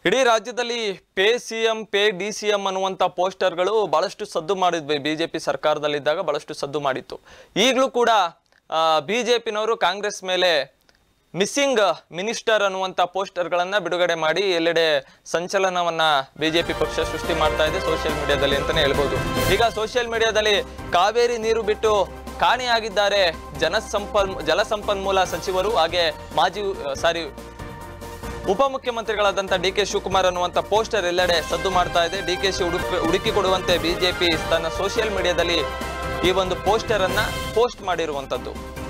ಇಡೀ ರಾಜ್ಯದಲ್ಲಿ pay CM pay D CM ಅನ್ನುವಂಥ ಪೋಸ್ಟರ್ಗಳು ಬಹಳಷ್ಟು ಸದ್ದು ಮಾಡಿದ್ವಿ. ಬಿಜೆಪಿ ಸರ್ಕಾರದಲ್ಲಿದ್ದಾಗ ಬಹಳಷ್ಟು ಸದ್ದು ಮಾಡಿತ್ತು. ಈಗಲೂ ಕೂಡ ಬಿಜೆಪಿನವರು ಕಾಂಗ್ರೆಸ್ ಮೇಲೆ ಮಿಸ್ಸಿಂಗ್ ಮಿನಿಸ್ಟರ್ ಅನ್ನುವಂಥ ಪೋಸ್ಟರ್ಗಳನ್ನು ಬಿಡುಗಡೆ ಮಾಡಿ ಎಲ್ಲೆಡೆ ಸಂಚಲನವನ್ನ ಬಿಜೆಪಿ ಪಕ್ಷ ಸೃಷ್ಟಿ ಮಾಡ್ತಾ ಇದೆ ಸೋಷಿಯಲ್ ಮೀಡಿಯಾದಲ್ಲಿ ಅಂತಾನೆ ಹೇಳ್ಬೋದು. ಈಗ ಸೋಷಿಯಲ್ ಮೀಡಿಯಾದಲ್ಲಿ ಕಾವೇರಿ ನೀರು ಬಿಟ್ಟು ಕಾಣೆಯಾಗಿದ್ದಾರೆ ಜಲಸಂಪನ್ಮೂಲ ಸಚಿವರು, ಹಾಗೆ ಉಪಮುಖ್ಯಮಂತ್ರಿಗಳಾದಂಥ ಡಿ.ಕೆ. ಶಿವಕುಮಾರ್ ಅನ್ನುವಂಥ ಪೋಸ್ಟರ್ ಎಲ್ಲೆಡೆ ಸದ್ದು ಮಾಡ್ತಾ ಇದೆ. ಡಿ.ಕೆ.ಶಿ ಹುಡುಕಿ ಕೊಡುವಂತೆ ಬಿಜೆಪಿ ತನ್ನ ಸೋಷಿಯಲ್ ಮೀಡಿಯಾದಲ್ಲಿ ಈ ಒಂದು ಪೋಸ್ಟರ್ ಅನ್ನ ಪೋಸ್ಟ್ ಮಾಡಿರುವಂತದ್ದು.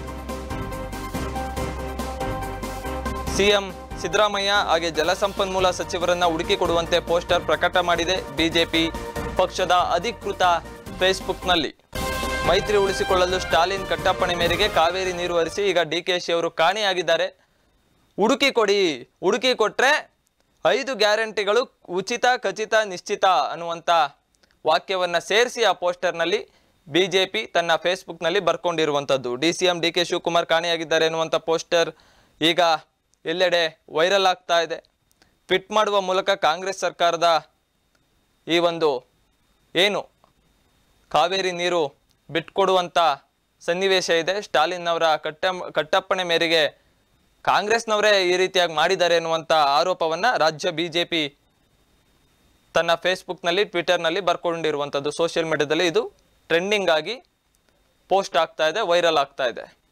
ಸಿಎಂ ಸಿದ್ದರಾಮಯ್ಯ ಹಾಗೆ ಜಲಸಂಪನ್ಮೂಲ ಸಚಿವರನ್ನ ಹುಡುಕಿ ಕೊಡುವಂತೆ ಪೋಸ್ಟರ್ ಪ್ರಕಟ ಮಾಡಿದೆ ಬಿಜೆಪಿ ಪಕ್ಷದ ಅಧಿಕೃತ ಫೇಸ್ಬುಕ್ನಲ್ಲಿ. ಮೈತ್ರಿ ಉಳಿಸಿಕೊಳ್ಳಲು ಸ್ಟಾಲಿನ್ ಕಟ್ಟಪ್ಪಣೆ ಮೇರೆಗೆ ಕಾವೇರಿ ನೀರು ಹರಿಸಿ ಈಗ ಡಿ.ಕೆ.ಶಿ ಅವರು ಕಾಣೆಯಾಗಿದ್ದಾರೆ, ಹುಡುಕಿ ಕೊಟ್ರೆ 5 ಗ್ಯಾರಂಟಿಗಳು ಉಚಿತ, ಖಚಿತ, ನಿಶ್ಚಿತ ಅನ್ನುವಂಥ ವಾಕ್ಯವನ್ನ ಸೇರಿಸಿ ಆ ಪೋಸ್ಟರ್ನಲ್ಲಿ ಬಿಜೆಪಿ ತನ್ನ ಫೇಸ್ಬುಕ್ನಲ್ಲಿ ಬರ್ಕೊಂಡಿರುವಂಥದ್ದು. ಡಿ.ಸಿ.ಎಂ ಡಿ.ಕೆ. ಶಿವಕುಮಾರ್ ಕಾಣೆಯಾಗಿದ್ದಾರೆ ಎನ್ನುವಂಥ ಪೋಸ್ಟರ್ ಈಗ ಎಲ್ಲೆಡೆ ವೈರಲ್ ಆಗ್ತಾ ಇದೆ. ಟ್ವೀಟ್ ಮಾಡುವ ಮೂಲಕ ಕಾಂಗ್ರೆಸ್ ಸರ್ಕಾರದ ಈ ಒಂದು ಏನು ಕಾವೇರಿ ನೀರು ಬಿಟ್ಕೊಡುವಂಥ ಸನ್ನಿವೇಶ ಇದೆ, ಸ್ಟಾಲಿನ್ ಅವರ ಕಟ್ಟಪ್ಪಣೆ ಮೇರೆಗೆ ಕಾಂಗ್ರೆಸ್ನವರೇ ಈ ರೀತಿಯಾಗಿ ಮಾಡಿದ್ದಾರೆ ಎನ್ನುವಂಥ ಆರೋಪವನ್ನ ರಾಜ್ಯ ಬಿಜೆಪಿ ತನ್ನ ಫೇಸ್ಬುಕ್ನಲ್ಲಿ ಟ್ವಿಟರ್ನಲ್ಲಿ ಬರ್ಕೊಂಡಿರುವಂಥದ್ದು. ಸೋಷಿಯಲ್ ಮೀಡಿಯಾದಲ್ಲಿ ಇದು ಟ್ರೆಂಡಿಂಗ್ ಆಗಿ ಪೋಸ್ಟ್ ಆಗ್ತಾ ಇದೆ, ವೈರಲ್ ಆಗ್ತಾ ಇದೆ.